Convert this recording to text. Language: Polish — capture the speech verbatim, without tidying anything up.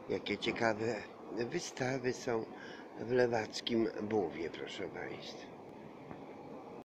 Jakie ciekawe wystawy są w lewackim Buwie, proszę Państwa.